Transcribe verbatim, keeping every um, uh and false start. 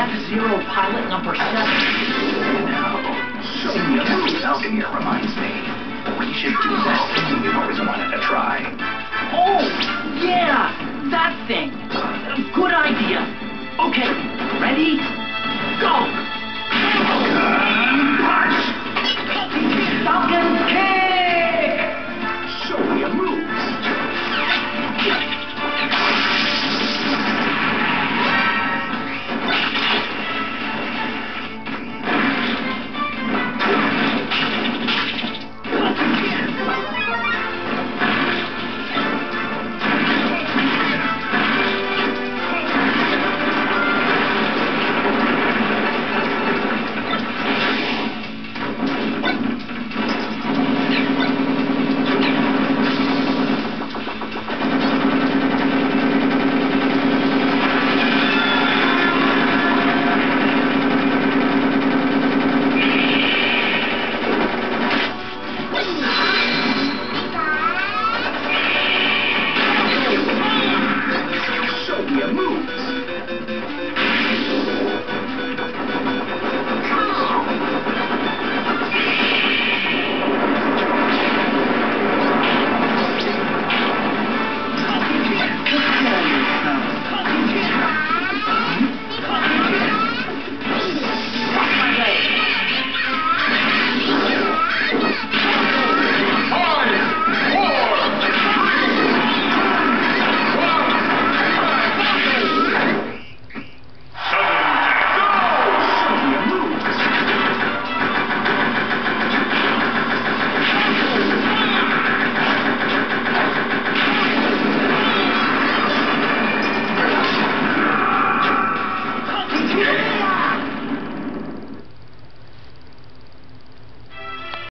F-Zero pilot number seven. Now, seeing the other Falcon here reminds me. We should do that thing we've always wanted to try. Oh, yeah, that thing. Uh, good idea. Okay, ready? Go! Gun punch! Falcon kill!